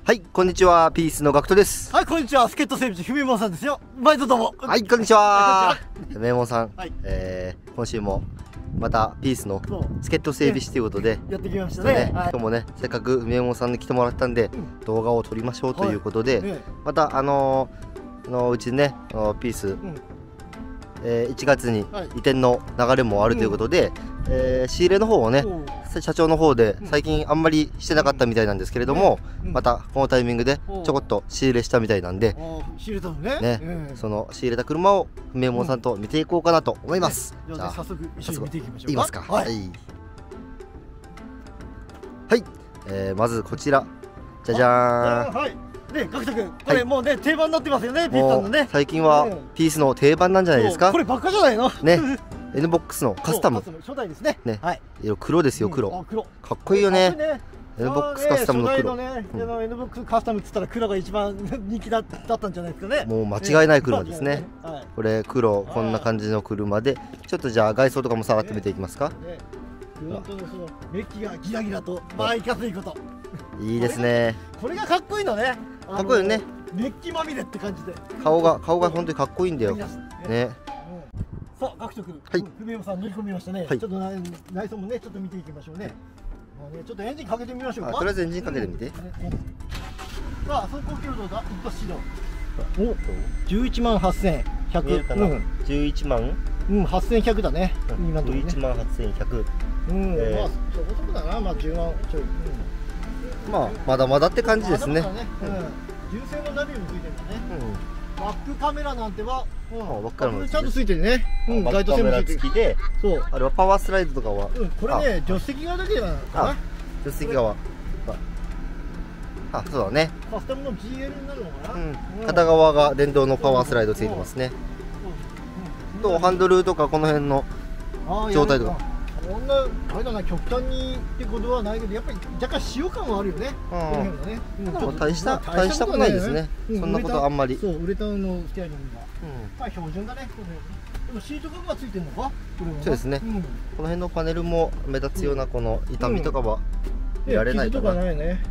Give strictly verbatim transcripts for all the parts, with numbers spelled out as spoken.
はい、こんにちは、ピースのガクトです。 はい、こんにちは、助っ人整備士ふみもんさんですよ。毎度どうも。 はい、こんにちは。 こんふみもんさん、 はい、 えー、今週もまたピースの助っ人整備士ということで、 やってきましたね。ね、 はい、今日もね、せっかくふみもんさんに来てもらったんで、うん、動画を撮りましょうということで、はいね、またあのー、あのうちね、あのピース、うん、えー、いちがつに移転の流れもあるということで、はい、えー、仕入れの方をね、社長の方で最近あんまりしてなかったみたいなんですけれども、またこのタイミングでちょこっと仕入れしたみたいなんで、 仕入れたのね、 ね、その仕入れた車をふみもんさんと見ていこうかなと思います。 じゃあ早速一緒に見ていきましょうか。 いいますか。はい、はい、えー、まずこちら、じゃじゃーん。はい、 ね、ガクト君、これもうね、定番になってますよね、ピースさんのね。 最近はピースの定番なんじゃないですか。 こればっかじゃないのね。 N ボックスのカスタム初代ですね。 ね、色黒ですよ、黒。かっこいいよね。N ボックスカスタムの黒。 N ボックスカスタムっつったら黒が一番人気だったんじゃないですかね。 もう間違いない車ですね。これ黒、こんな感じの車で、ちょっとじゃあ外装とかも触ってみていきますか。 本当のそのメッキがギラギラと、まあいかついこと。いいですね。 これがかっこいいのね。 かっこいいよね。 メッキまみれって感じで。 顔が顔が本当にかっこいいんだよ。ね。 さあ、ガクト君、ふみもさん乗り込みましたね。ちょっと内装もね、ちょっと見ていきましょうね。ちょっとエンジンかけてみましょうか。 とりあえずエンジンかけてみて。 さあ、走行距離どうだ？一発始動。お、十一万八千百。 十一万？ うん、八千百だね。 今のところね。十一万八千百。 うん、まあそこそこだな、まあ十万ちょい。 まあまだまだって感じですね。 純正のナビもついてるんだね。バックカメラなんては、 バックカメラちゃんとついてるね。 ガイド線もついてて、そう、あれはパワースライドとかは、 これね、助手席側だけだかな。 助手席側。あ、そうだね。 カスタムの ジーエル になるのかな。 片側が電動のパワースライドついてますね。とハンドルとかこの辺の状態とか。 こんなあれだな、極端にってことはないけど、やっぱり若干塩感はあるよね。この辺はね。 大した大したことないですね。そんなことあんまり。 そう、ウレタンのステアリングが。まあ標準だね。でもシートカバーついてるのか？ そうですね。この辺のパネルも目立つようなこの傷みとかは見られないかな。 ないね。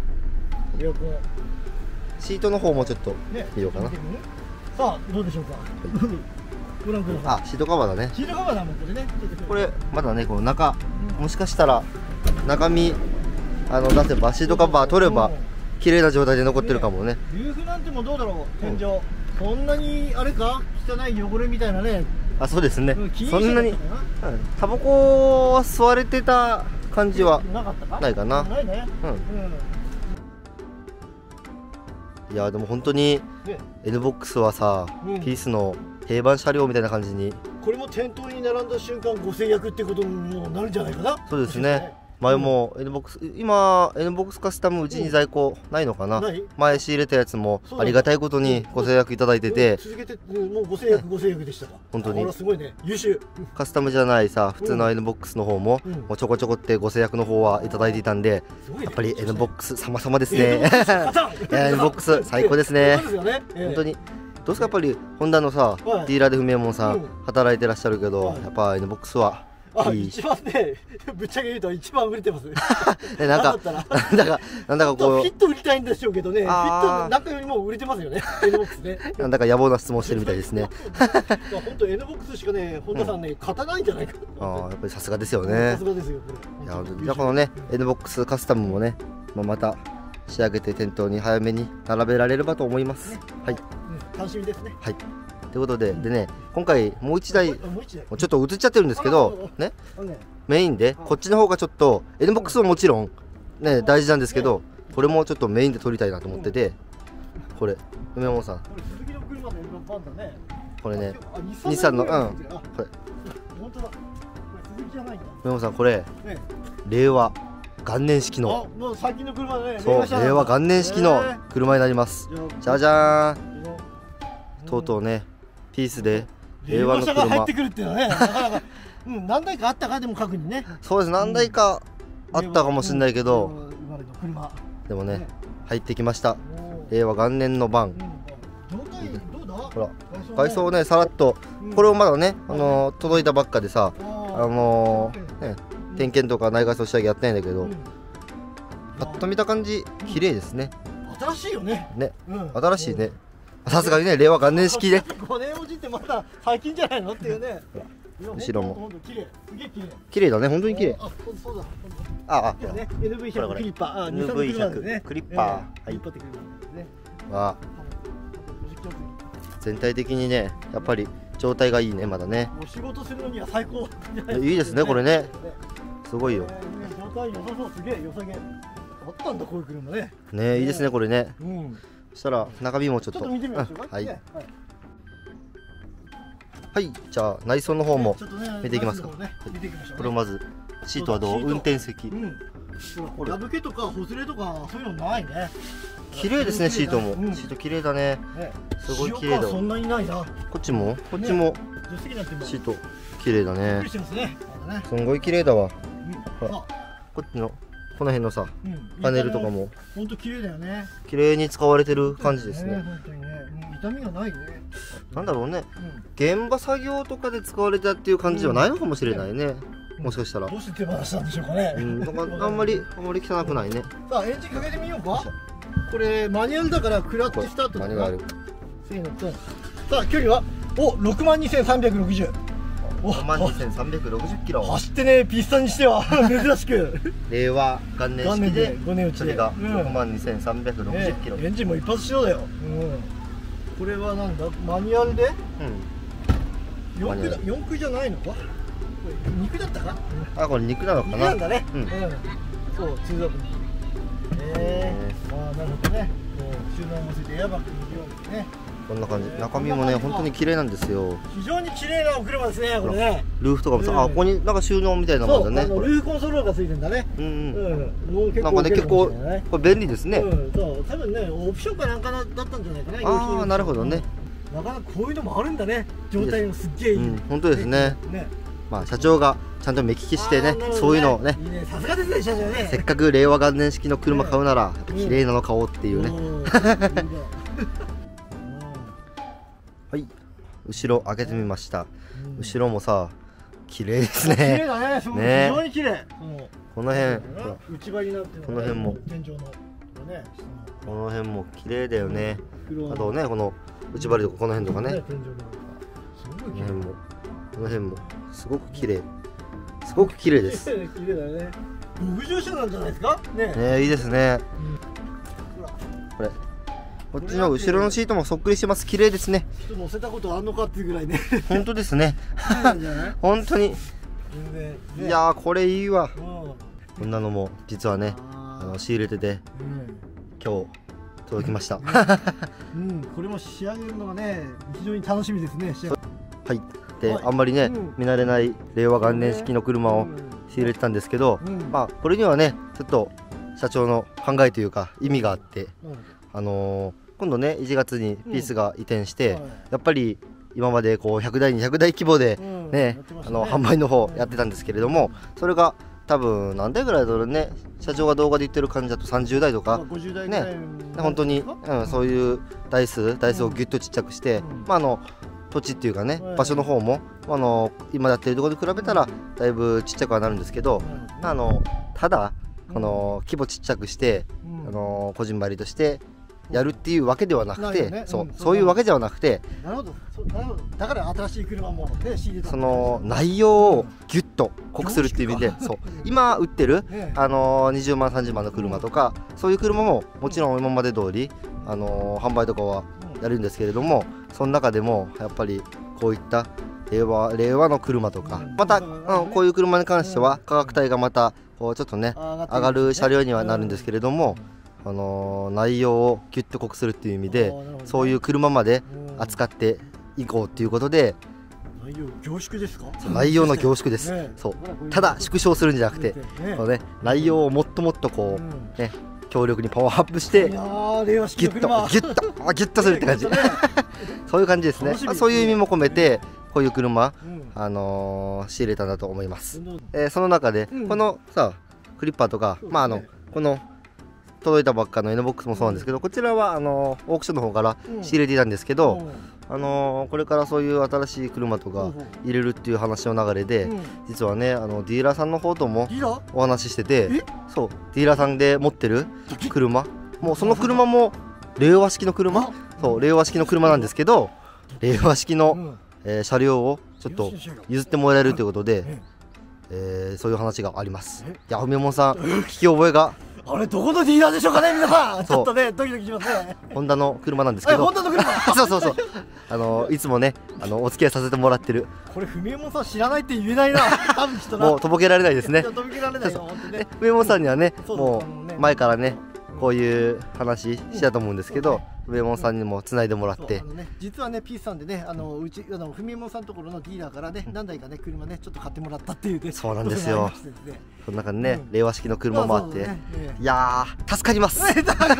シートの方もちょっと見ようかな。 さあ、どうでしょうか。ご覧ください。 あ、シートカバーだね。 シートカバーだもんこれね。 これまだね、この中、もしかしたら中身あの出せばシートカバー取れば綺麗な状態で残ってるかもね。 ルーフなんてもどうだろう、天井。そんなにあれか、汚い汚れみたいなね。 あ、そうですね。そんなにタバコは吸われてた感じはないかな。ないね。いやでも本当に N ボックスはさ、ピースの定番車両みたいな感じに。 これも店頭に並んだ瞬間ご制約ってことになるんじゃないかな。 そうですね。前も N ボックス、今 N ボックスカスタムうちに在庫ないのかな。前仕入れたやつもありがたいことにご制約いただいてて、 続けてもうご制約ご制約でしたか。 本当にすごいね、優秀。 カスタムじゃないさ、普通の N ボックスの方ももうちょこちょこってご制約の方はいただいていたんで、やっぱり N ボックス様々ですね。N ボックス最高ですね。本当に。どうですか、やっぱりホンダのさ、ディーラーでふみもんさん働いてらっしゃるけど、やっぱ N ボックスはあ、一番ね、ぶっちゃけ言うと一番売れてます。 え、なんか、なんだか、なんだかこう。 フィット売りたいんでしょうけどね、フィットなんかよりも売れてますよね、N ボックスね。 なんだか野暮な質問してるみたいですね。 本当 N ボックスしかね、本田さんね、勝たないんじゃないか。 ああ、やっぱりさすがですよね。 さすがですよ、これ。 いや、じゃあこのね、N ボックスカスタムもね、また仕上げて店頭に早めに並べられればと思います。はい。 楽しみですね。 はい。ということで、でね、今回もう一台、ちょっと映っちゃってるんですけど、ね、メインで、こっちの方がちょっと、N ボックスももちろん、ね、大事なんですけど、これもちょっとメインで撮りたいなと思ってて、これ、梅本さん。これね、日産の、うん、これ。梅本さん、これ、令和元年式の、そう、令和元年式の車になります。じゃじゃーん。とうとうね、ピースで令和の車が入ってくるっていうのはね、なかなか、うん、何台かあったかでも確認ね。 そうです、何台かあったかもしれないけど、でもね、入ってきました。令和元年の版。ほら、外装ね、さらっと、これをまだね、あの届いたばっかでさ、あのね、点検とか内外装仕上げやってないんだけど、パッと見た感じ綺麗ですね。 新しいよね。 ね、うん、新しいね。さすがにね、令和元年式で。 ごねんおじってまだ最近じゃないのっていうね。 後ろも。 綺麗、すげえ綺麗。 綺麗だね、本当に綺麗。 あ、そうだ。 あ、あ、 エヌブイひゃく クリッパー、 エヌブイひゃく クリッパー、はい。わ、全体的にね、やっぱり状態がいいね、まだね。 お仕事するのには最高。 いいですね、これね。すごいよ。 状態良さそう、すげえ良さげ。あったんだ、こういう車ね。 ね、いいですね、これね。そしたら中身もちょっと。 ちょっと見てみましょうか。 はい。はい、じゃあ内装の方も見ていきますか。これをまずシートはどう？運転席。 破けとかほつれとかそういうのないね。 綺麗ですね、シートも。シート綺麗だね。すごい綺麗だ。 そんなにないな。こっちもこっちもシート綺麗だね。すごい綺麗だわ。こっちのこの辺のさパネルとかも本当綺麗だよね。 綺麗に使われてる感じですね。 本当にね、痛みがないね。 なんだろうね、現場作業とかで使われたっていう感じではないのかもしれないね。もしかしたらどうして手放したんでしょうかね。 うん、あんまりあんまり汚くないね。 さあエンジンかけてみようか。これマニュアルだからクラッチスタートとかマニュアルせーのと、さあ距離はおろくまんにせんさんびゃくろくじゅう、 ろくまんにせんさんびゃくろくじゅっキロ走ってね、ピスタにしては珍しく令和元年式でごねん打ちでそれがろくまんにせんさんびゃくろくじゅっキロ、 エンジンも一発しろだよ。これはなんだ、マニュアルでよん駆よん駆じゃないのか、に駆だったか。 あ、これ肉なのかな。 肉なんだね。そう、ツーザブ。ええ、ああ、なるほどね。収納もついてエアバッグのようにね。 こんな感じ。中身もね、本当に綺麗なんですよ。 非常に綺麗なお車ですね、これね。 ルーフとかもさ、あ、ここになんか収納みたいなもんだね。 ルーフコンソールがついてんだね。 うんうん。なんかね、結構これ便利ですね。 うん、そう、多分ね、オプションかなんかだったんじゃないかな。 ああ、なるほどね。 なかなかこういうのもあるんだね。状態もすっげえいい。 本当ですね。まあ社長がちゃんと目利きしてね、そういうのをね、 さすがですね、社長ね。 せっかく令和元年式の車買うならやっぱ綺麗なの買おうっていうね。はい、後ろ開けてみました。後ろもさ、綺麗ですね。綺麗だね。非常に綺麗。 この辺、 内張りになってる。 この辺も天井のね、 この辺も綺麗だよね。あとね、この内張りとかこの辺とかね。この辺もこの辺もすごく綺麗。すごく綺麗です。 綺麗だよね。ろくじゅう車なんじゃないですか。ね。 ね、いいですね。これ。こっちの後ろのシートもそっくりしてます。綺麗ですね。 人乗せたことあんのかっていうぐらいね。 本当ですね。本当に。いやー、これいいわ。こんなのも実はね、あの仕入れてて今日届きました。 うん、これも仕上げるのがね、非常に楽しみですね。 はい。で、あんまりね、見慣れない令和元年式の車を仕入れてたんですけど、まあこれにはね、ちょっと社長の考えというか意味があって。あのー、今度ねいちがつにピースが移転して、うん、やっぱり今までこうひゃくだいにひゃくだい規模でね、うん、あの販売の方やってたんですけれども、それが多分何台ぐらいだろうね、社長が動画で言ってる感じだとさんじゅうだいとかね、本当に、うん、そういう台数台数をギュッとちっちゃくして、うん、まああの土地っていうかね、場所の方もあの今やってるところに比べたらだいぶちっちゃくはなるんですけど、うん、あのただこの規模ちっちゃくして、うん、あのこじんまりとしてやるっていうわけではなくて、そうそういうわけではなくて、 なるほど、だから新しい車もね仕入れた、 その内容をギュッと濃くするっていう意味で、そう今売ってるあのにじゅうまんさんじゅうまんの車とか、そういう車ももちろん今まで通りあの販売とかはやるんですけれども、その中でもやっぱりこういった令和令和の車とか、またあのこういう車に関しては価格帯がまたこうちょっとね上がる車両にはなるんですけれども、あのー、内容をギュッと濃くするっていう意味で、そういう車まで扱っていこうっていうことで、 内容凝縮ですか？ 内容の凝縮です、ね、そうただ縮小するんじゃなくて、ねそうね、内容をもっともっとこう、うん、ね、強力にパワーアップしてギュッとギュッとギュッとするって感じそういう感じですね。そういう意味も込めてこういう車、うん、あのー、仕入れたんだと思います、えー、その中で、うん、このさクリッパーとか、ね、まああのこの届いたばっかの N ボックスもそうなんですけど、こちらはあのオークションの方から仕入れていたんですけど、あのこれからそういう新しい車とか入れるっていう話の流れで、実はねあのディーラーさんの方ともお話ししてて、そうディーラーさんで持ってる車もうその車も令和式の車、そう令和式の車なんですけど、令和式の、えー、車両をちょっと譲ってもらえるということで、えー、そういう話があります。いや、ふみもんさん聞き覚えがあれどこのディーラーでしょうかね、皆さん。ちょっとねドキドキしますね。 ホンダの車なんですけど、 ホンダの車そうそうそう、あのいつもねあのお付き合いさせてもらってる。 これふみもんさん知らないって言えないな。多分人もうとぼけられないですね。 とぼけられないよ本当ね。 ふみもんさんにはねもう前からねこういう話してたと思うんですけど、ふみもんさんにもつないでもらって、 実はねピースさんでね、あのうちあのふみもんさんのところのディーラーからね何台かね車ねちょっと買ってもらったっていうね。 そうなんですよ。その中にね令和式の車もあって、いやー助かります。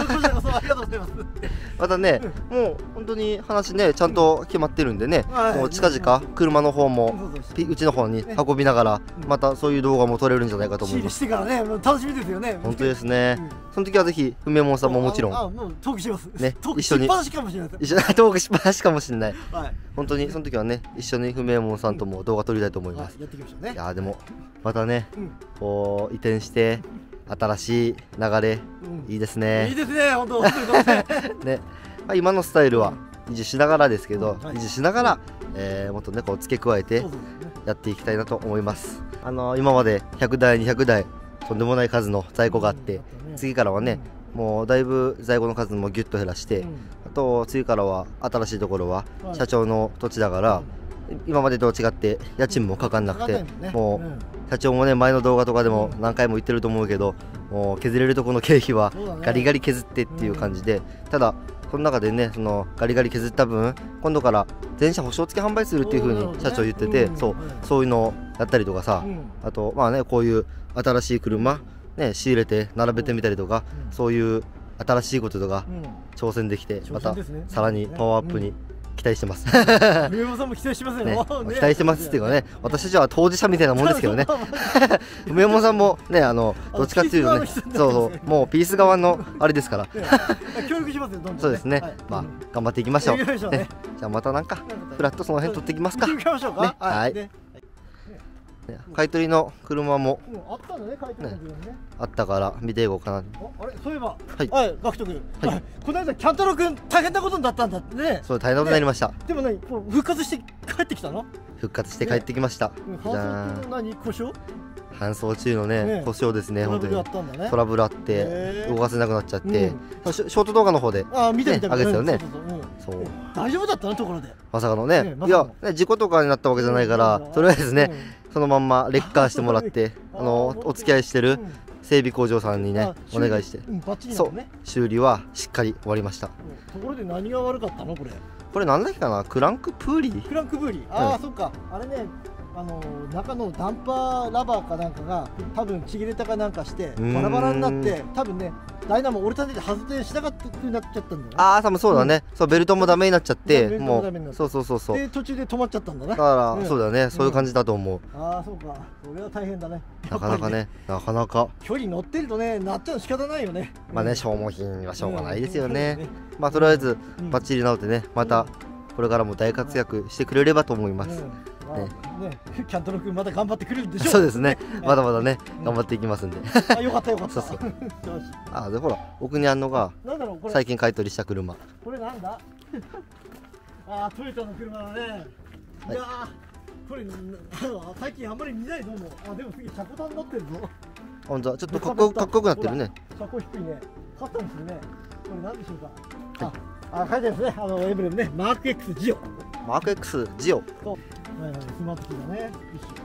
またねもう本当に話ねちゃんと決まってるんでね、もう近々車の方もうちの方に運びながらまたそういう動画も撮れるんじゃないかと思います。 してからね楽しみですよね。 本当ですね。その時はぜひふみもんさんももちろんあもうトークしますね一緒にトークしっぱなしかもしれない。 一緒にトークしっぱなしかもしれない。本当にその時はね一緒にふみもんさんとも動画撮りたいと思います。 やっていきましょうね。 いやでもまたねこう移転して新しい流れいいですね。 いいですね本当ね。まあ今のスタイルは維持しながらですけど、維持しながらえーもっとねこう付け加えてやっていきたいなと思います。あの今までひゃくだいにひゃくだいとんでもない数の在庫があって、次からはねもうだいぶ在庫の数もギュッと減らして、あと次からは新しいところは社長の土地だから今までと違って家賃もかかんなくて、もう社長もね前の動画とかでも何回も言ってると思うけど、もう削れるところの経費はガリガリ削ってっていう感じで、ただその中でねそのガリガリ削った分今度から全車保証付き販売するっていう風に社長言ってて、そうそういうのをやったりとかさ、あとまあねこういう新しい車ね仕入れて並べてみたりとか、そういう新しいこととか挑戦できて、またさらにパワーアップに期待してます。 上山さんも期待してますよ。 期待してますっていうかね、私たちは当事者みたいなもんですけどね。梅山さんもねあのどっちかっていうとね、そうそうもうピース側のあれですから。 協力しますよどんどん。 そうですね。まあ頑張っていきましょう。じゃあまたなんかフラットその辺取っていきますか。はい。買い取りの車もあったんだね、買い取りの車ね。 あったから見ていこうかな。 あれ、そういえば、はい、ガクト君、この間キャンタロウ君大変なことになったんだってね。 そう、大変なことになりました。 でもね、復活して帰ってきたの？ 復活して帰ってきました。 じゃあ、何故障？ 搬送中のね故障ですね。本当にトラブルあって動かせなくなっちゃって、ショート動画の方であげてたよね。そう。 大丈夫だったのところで。 まさかのね、いや事故とかになったわけじゃないから、とりあえずね。そのまんまレッカーしてもらってあのお付き合いしてる整備工場さんにねお願いして、そう修理はしっかり終わりました。 ところで何が悪かったのこれ？ これなんだっけかな、クランクプーリー？ クランクプーリー、ああそっか、あれねあの中のダンパーラバーかなんかが多分ちぎれたかなんかしてバラバラになって、多分ねダイナモ折れたんで発電しなかったくなっちゃったんだよね。 ああ多分そうだね、そうベルトもダメになっちゃってもうそうそうそうそうで途中で止まっちゃったんだな。 だからそうだね、そういう感じだと思う。 ああそうか、それは大変だね。 なかなかね、なかなか距離乗ってるとねなっちゃうの仕方ないよね。 まあね消耗品はしょうがないですよね。まあとりあえずバッチリ直ってね、またこれからも大活躍してくれればと思います。 ね、キャントロウ君また頑張ってくれるんでしょう。 そうですね。まだまだね頑張っていきますんで。 あ、よかったよかった。そうそう。 あ、でほら奥にあんのが最近買い取りした車。 これなんだ？あ、トヨタの車だね。いやこれ最近あんまり見ないぞもう。あ、でも次車庫端になってるぞ。 本当だ、ちょっとかっこよかっこよくなってるね。 車庫低いね。カスタムするね。これなんでしょうか。あ、書いてあるんですね。あのエンブレムね。マーク X ジオ。 マーク X ジオ。 スマートキーだね。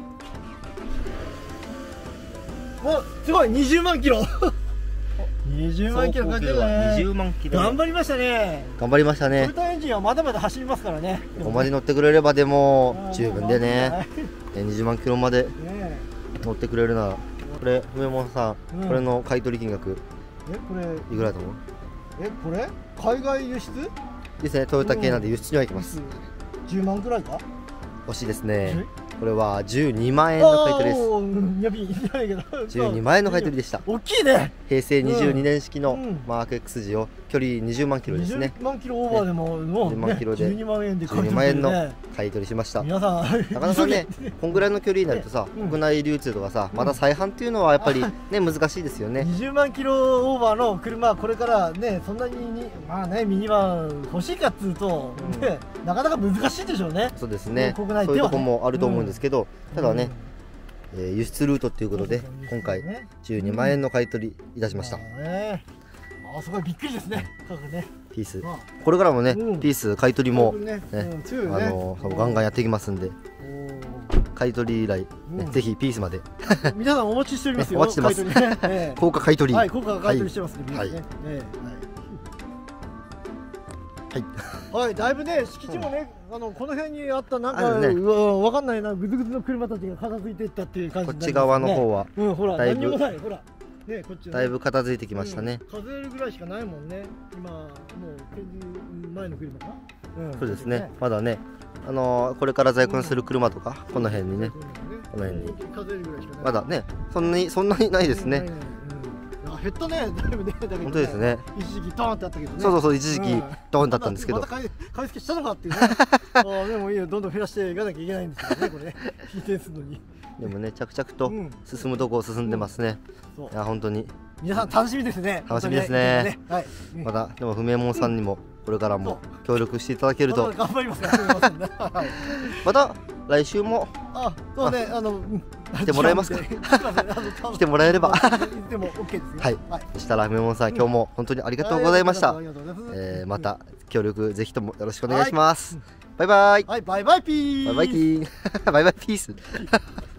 お、すごいにじゅうまんキロ。にじゅうまんキロかけるね。 にじゅうまんキロ。 頑張りましたね。 頑張りましたね。 トヨタエンジンはまだまだ走りますからね。 ここまで乗ってくれればでも十分でね。にじゅうまんキロまで乗ってくれるなら、これ梅本さん、これの買取金額えこれいくらだと思う？ えこれ海外輸出ですね。トヨタ系なんで輸出には行きます。 じゅうまんくらいか？ 惜しいですね。 これはじゅうにまんえんの買い取りです。 おー、やびいいけどじゅうにまんえんの買い取りでした。 大きいね。 平成にじゅうにねん式のうんマーク X 字を距離にじゅうまんキロですね。 にじゅうまんキロオーバーでももうじゅうまんキロでじゅうにまんえんでじゅうにまんえんの買い取りしました。 皆さんなかなかね、こんぐらいの距離になるとさ、国内流通とかさ、まだ再販っていうのはやっぱりね難しいですよね。 にじゅうまんキロオーバーの車はこれからね、そんなににまあねミニバン欲しいかっつうとね、なかなか難しいでしょうね。 そうですね。 国内ではねそういうとこもあると思うんですけど、ただね、えー輸出ルートっていうことで今回じゅうにまんえんの買い取りいたしました。 あ、すごいびっくりですね。ねピース。これからもね、 うん、 ピース買い取りもね、 うん、 あのー、ガンガンやっていきますんで、買い取り以来、ね、うん、ぜひピースまで皆さんお待ちしておりますよ。 お待ちしてます。ね、高価買い取り。 はい、高価買い取りしてますね。はい。はい。はい、だいぶね、敷地もね、あのこの辺にあったなんか、ね、うわわかんないな、ぐずぐずの車たちが片付いていったっていう感じ、 ね。こっち側の方は、 うん、ほら、 だいぶ何にもない、ほら。ね、こっち、ね、 だいぶ片付いてきましたね。 うん、数えるぐらいしかないもんね。今もう展示前の車かな。 うん、そうですね。まだね、あのー、これから在庫にする車とか、うん、この辺にね、この辺に数えるぐらいしかない。 まだね、そんなにそんなにないですね。うんうん、減ったね、だいぶね、だけど、ね、 本当ですね。 一時期ドーンってあったけどね。 そうそうそう、一時期ドーンだったんですけど。 また買い買い付けしたのかっていうね。ああ、でもいいよ、どんどん減らしていかなきゃいけないんですけどね、これね、引いてするのに。 でもね、着々と進むとこ進んでますね。うんうん、いや、本当に。 皆さん楽しみですね。 楽しみですね。はい。また、でも、不明門さんにも、これからも協力していただけると。 頑張りますから。 また、来週も。 あ、そうね、あの。 来てもらえますか。来てもらえれば。 でも、オッケーですよ。 はい。そしたら、不明門さん、今日も本当にありがとうございました。ええ、また、協力、ぜひともよろしくお願いします。バイバイ。 はい、バイバイピース。 バイバイピー。バイバイピース。